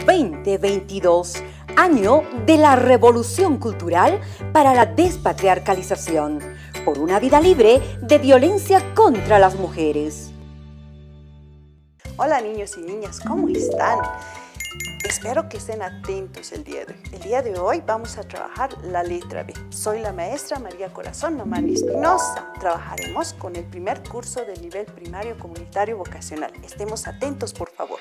2022, año de la revolución cultural para la despatriarcalización, por una vida libre de violencia contra las mujeres. Hola niños y niñas, ¿cómo están? Espero que estén atentos el día de hoy. El día de hoy vamos a trabajar la letra B. Soy la maestra María Corazón Nomani Espinosa. Trabajaremos con el primer curso del nivel primario comunitario vocacional. Estemos atentos, por favor.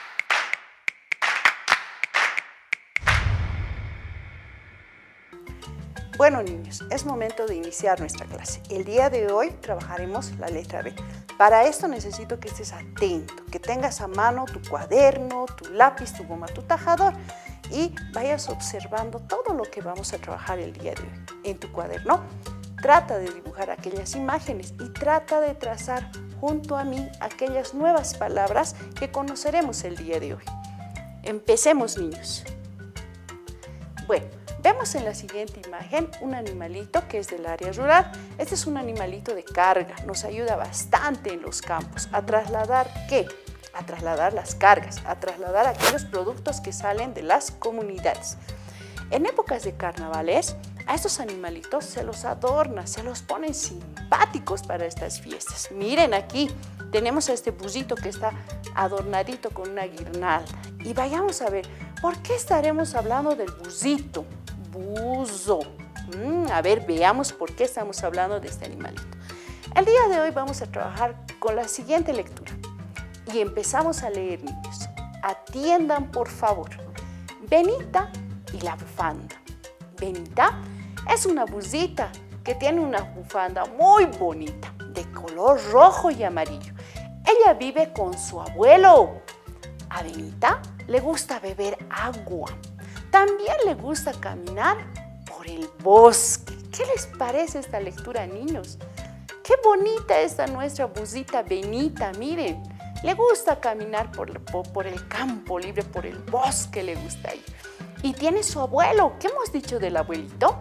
Bueno niños, es momento de iniciar nuestra clase. El día de hoy trabajaremos la letra B. Para esto necesito que estés atento, que tengas a mano tu cuaderno, tu lápiz, tu goma, tu tajador y vayas observando todo lo que vamos a trabajar el día de hoy. En tu cuaderno, trata de dibujar aquellas imágenes y trata de trazar junto a mí aquellas nuevas palabras que conoceremos el día de hoy. Empecemos, niños. Bueno, vemos en la siguiente imagen un animalito que es del área rural. Este es un animalito de carga, nos ayuda bastante en los campos. ¿A trasladar qué? A trasladar las cargas, a trasladar aquellos productos que salen de las comunidades. En épocas de carnavales, a estos animalitos se los adorna, se los ponen simpáticos para estas fiestas. Miren aquí, tenemos a este busito que está adornadito con una guirnalda. Y vayamos a ver, ¿por qué estaremos hablando del busito? Buzo. A ver, veamos por qué estamos hablando de este animalito. El día de hoy vamos a trabajar con la siguiente lectura. Y empezamos a leer, niños. Atiendan, por favor. Benita y la bufanda. Benita es una busita que tiene una bufanda muy bonita, de color rojo y amarillo. Ella vive con su abuelo. A Benita le gusta beber agua. También le gusta caminar por el bosque. ¿Qué les parece esta lectura, niños? Qué bonita está nuestra busita Benita, miren. Le gusta caminar por el campo libre, por el bosque le gusta ir. Y tiene su abuelo. ¿Qué hemos dicho del abuelito?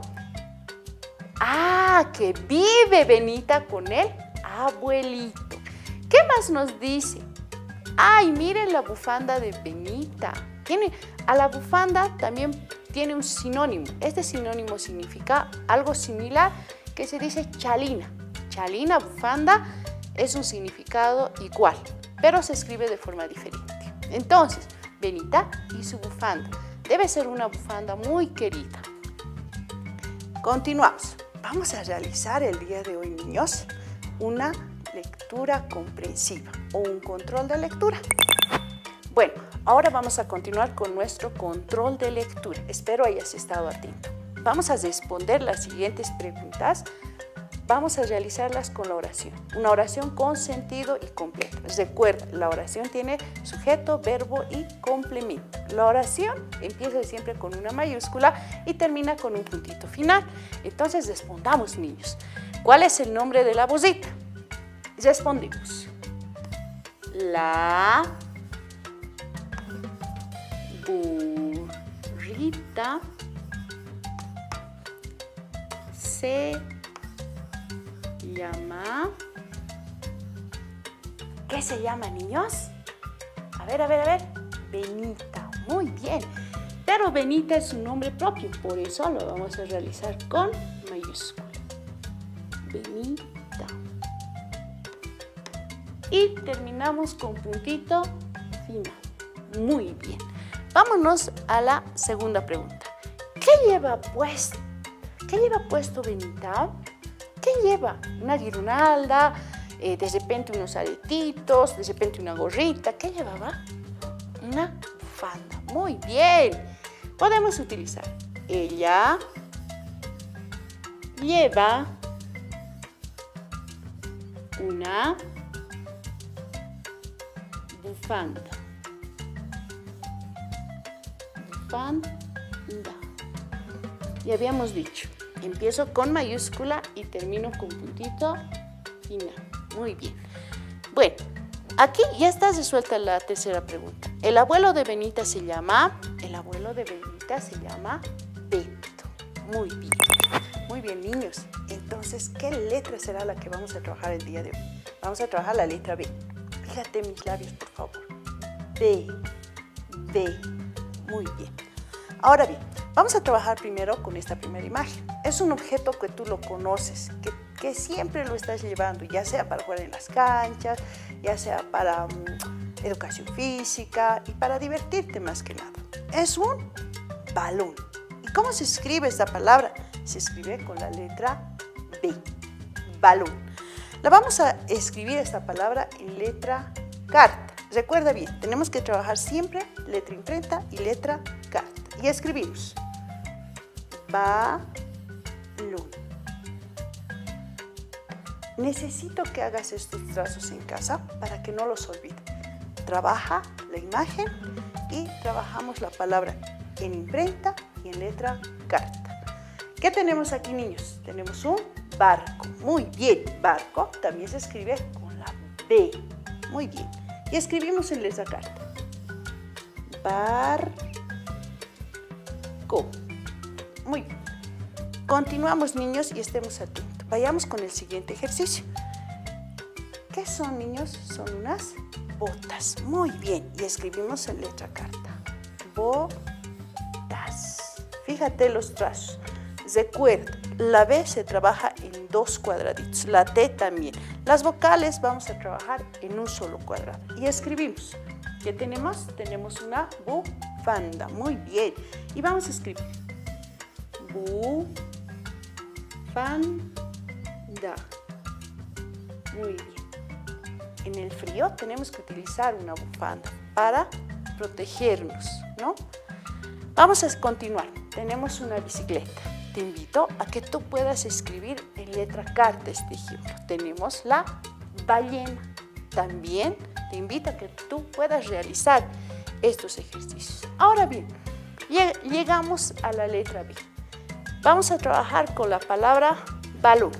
Ah, que vive Benita con el abuelito. ¿Qué más nos dice? Ay, miren la bufanda de Benita. A la bufanda también tiene un sinónimo. Este sinónimo significa algo similar que se dice chalina. Chalina, bufanda, es un significado igual, pero se escribe de forma diferente. Entonces, Benita y su bufanda. Debe ser una bufanda muy querida. Continuamos. Vamos a realizar el día de hoy, niños, una lectura comprensiva o un control de lectura. Bueno, ahora vamos a continuar con nuestro control de lectura. Espero hayas estado atento. Vamos a responder las siguientes preguntas. Vamos a realizarlas con la oración. Una oración con sentido y completo. Recuerda, la oración tiene sujeto, verbo y complemento. La oración empieza siempre con una mayúscula y termina con un puntito final. Entonces respondamos, niños. ¿Cuál es el nombre de la busita? Respondemos. La burrita se llama... ¿Qué se llama, niños? A ver. Benita. Muy bien. Pero Benita es un nombre propio, por eso lo vamos a realizar con mayúscula. Benita. Y terminamos con puntito final. Muy bien. Vámonos a la segunda pregunta. ¿Qué lleva puesto Benita? ¿Qué lleva? Una guirnalda, de repente unos aretitos, de repente una gorrita. ¿Qué llevaba? Una bufanda. Muy bien. Podemos utilizar. Ella lleva una bufanda. Bufanda. Ya habíamos dicho. Empiezo con mayúscula y termino con puntito final. Muy bien. Bueno, aquí ya está resuelta la tercera pregunta. El abuelo de Benita se llama Beto. Muy bien. Muy bien, niños. Entonces, ¿qué letra será la que vamos a trabajar el día de hoy? Vamos a trabajar la letra B. Fíjate mis labios, por favor. B. Muy bien. Ahora bien, vamos a trabajar primero con esta primera imagen. Es un objeto que tú lo conoces, que siempre lo estás llevando, ya sea para jugar en las canchas, ya sea para educación física y para divertirte más que nada. Es un balón. ¿Y cómo se escribe esta palabra? Se escribe con la letra B, balón. La vamos a escribir esta palabra en letra carta. Recuerda bien, tenemos que trabajar siempre letra imprenta y letra carta. Y escribimos balón. Necesito que hagas estos trazos en casa para que no los olvides. Trabaja la imagen y trabajamos la palabra en imprenta y en letra carta. ¿Qué tenemos aquí, niños? Tenemos un barco. Muy bien, barco también se escribe con la B. Muy bien. Y escribimos en letra carta. Barco. Muy bien. Continuamos, niños, y estemos atentos. Vayamos con el siguiente ejercicio. ¿Qué son, niños? Son unas botas. Muy bien. Y escribimos en letra carta. Botas. Fíjate los trazos. Recuerda, la B se trabaja en 2 cuadraditos, la T también. Las vocales vamos a trabajar en un solo cuadrado. Y escribimos. ¿Qué tenemos? Tenemos una bufanda. Muy bien. Y vamos a escribir. Bufanda. Muy bien. En el frío tenemos que utilizar una bufanda para protegernos, ¿no? Vamos a continuar. Tenemos una bicicleta. Te invito a que tú puedas escribir en letra carta este ejemplo. Tenemos la ballena. También te invito a que tú puedas realizar estos ejercicios. Ahora bien, llegamos a la letra B. Vamos a trabajar con la palabra balón.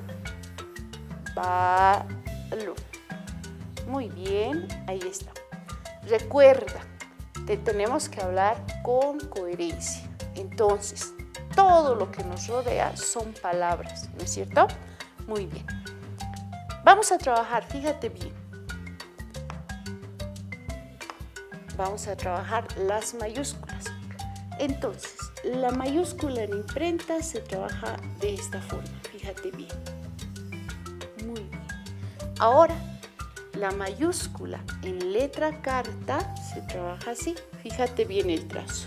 Balón. Muy bien, ahí está. Recuerda, tenemos que hablar con coherencia. Entonces, todo lo que nos rodea son palabras, ¿no es cierto? Muy bien. Vamos a trabajar, fíjate bien. Vamos a trabajar las mayúsculas. Entonces, la mayúscula en imprenta se trabaja de esta forma, fíjate bien. Muy bien. Ahora, la mayúscula en letra carta se trabaja así, fíjate bien el trazo.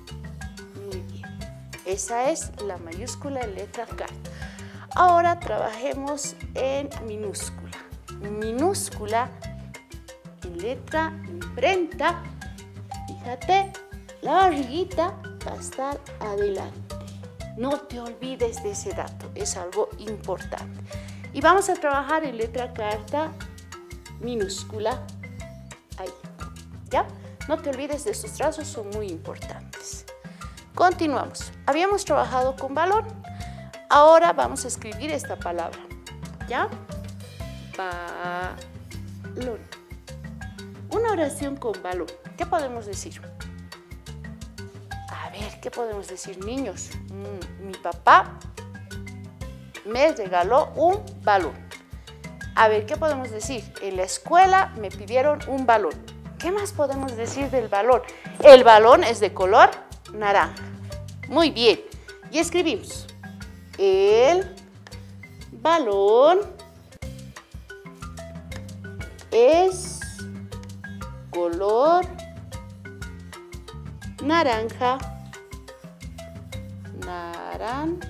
Esa es la mayúscula en letra carta. Ahora trabajemos en minúscula. Minúscula en letra imprenta. Fíjate, la barriguita va a estar adelante. No te olvides de ese dato, es algo importante. Y vamos a trabajar en letra carta minúscula. Ahí, ¿ya? No te olvides de estos trazos, son muy importantes. Continuamos. Habíamos trabajado con balón. Ahora vamos a escribir esta palabra. ¿Ya? Balón. Una oración con balón. ¿Qué podemos decir? A ver, ¿qué podemos decir, niños? Mi papá me regaló un balón. A ver, ¿qué podemos decir? En la escuela me pidieron un balón. ¿Qué más podemos decir del balón? El balón es de color naranja. Muy bien. Y escribimos. El balón es color naranja. Naranja.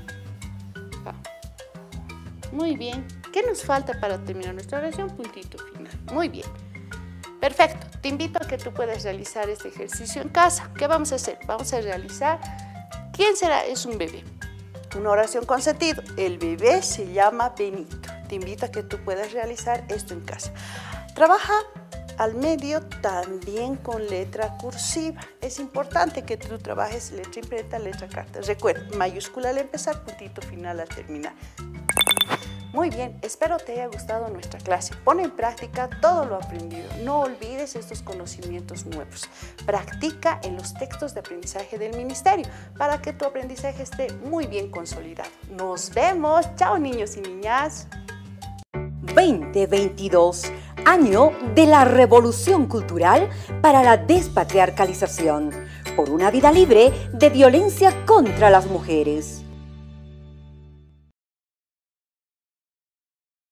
Muy bien. ¿Qué nos falta para terminar nuestra oración? Puntito final. Muy bien. Perfecto. Te invito a que tú puedas realizar este ejercicio en casa. ¿Qué vamos a hacer? Vamos a realizar... ¿Quién será? Es un bebé. Una oración con sentido. El bebé se llama Benito. Te invito a que tú puedas realizar esto en casa. Trabaja al medio también con letra cursiva. Es importante que tú trabajes letra imprenta, letra carta. Recuerda, mayúscula al empezar, puntito final al terminar. Muy bien, espero te haya gustado nuestra clase. Pon en práctica todo lo aprendido. No olvides estos conocimientos nuevos. Practica en los textos de aprendizaje del Ministerio para que tu aprendizaje esté muy bien consolidado. Nos vemos. Chao, niños y niñas. 2022, año de la revolución cultural para la despatriarcalización, por una vida libre de violencia contra las mujeres.